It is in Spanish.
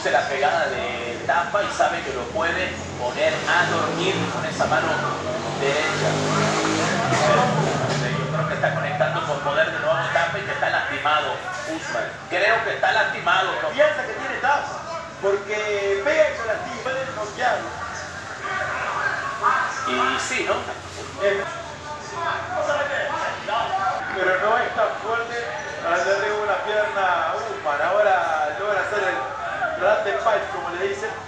conoce la pegada de Tampa y sabe que lo puede poner a dormir con esa mano derecha. Yo creo que está conectando por poder de nuevo Tampa y que está lastimado Usman. Creo que está lastimado. ¿No? Piensa que tiene Tampa, porque pega y se lastima, puede noquearlo. Y sí, ¿no? Pero no es tan fuerte para darle una pierna a Usman. Ahora logra hacer el grande pipe, como le dicen.